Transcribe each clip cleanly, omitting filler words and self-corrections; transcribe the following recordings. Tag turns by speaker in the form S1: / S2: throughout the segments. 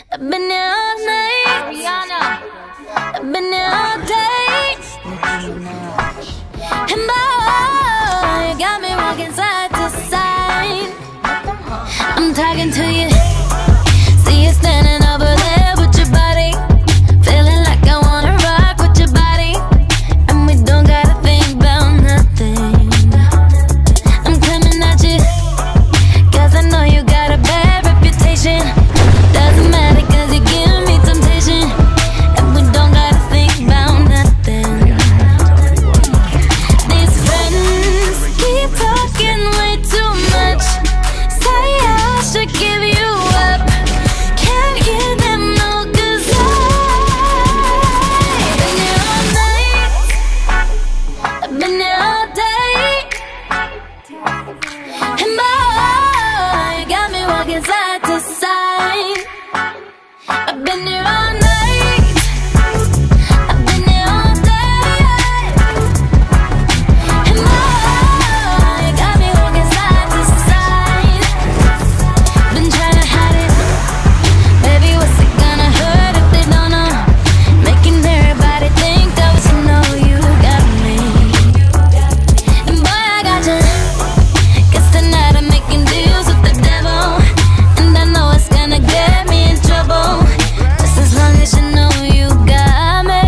S1: I've been here all night. Rihanna. I've been here all day. And boy, you got me walking side to side. I'm talking to you. See you standing over there with your body. Feeling like I wanna rock with your body. And we don't gotta think about nothing. I'm coming at you, 'cause I know you got a bad reputation. Doesn't matter 'cause you give me temptation. And we don't gotta think about nothing. These friends keep talking way too much. Say I should give you up. Can't hear them no, 'cause I've been here all night. I've been here all day. And boy, you got me walking side to side. I've been here all night. I've been here all day. And boy, you got me walking side to side. Been trying to hide it. Baby, what's it gonna hurt if they don't know? Making everybody think that was no, you got me. And boy, I got you. 'Cause tonight I'm making deals with the devil. And I know it's gonna get me in trouble. Just as long as you know you got me.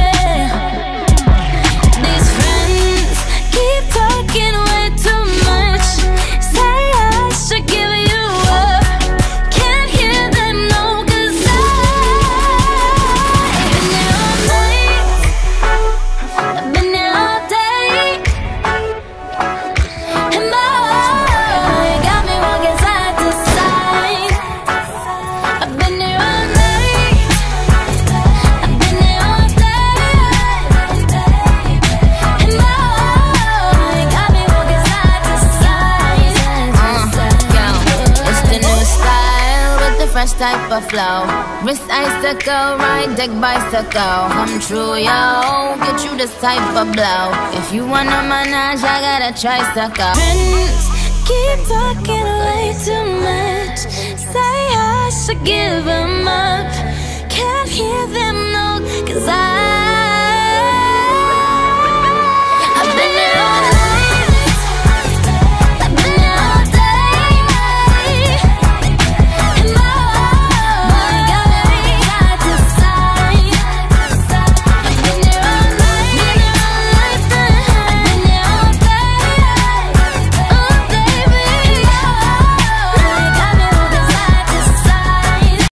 S1: These friends keep talking way too much. Say I should give you up. Can't hear them no, 'cause I've been here all night. I've been here all day. And boy, you got me walking side to side. I've been here all night. I've been here all day. And boy, you got me walking side to side. It's the new style with the fresh type of flow. Wrist icicle, ride deck bicycle. Come true, yo. Get you this type of blow. If you wanna manage, I got a tricycle. Friends keep talking way too much. Say I should give them up. Can't hear them no, 'cause I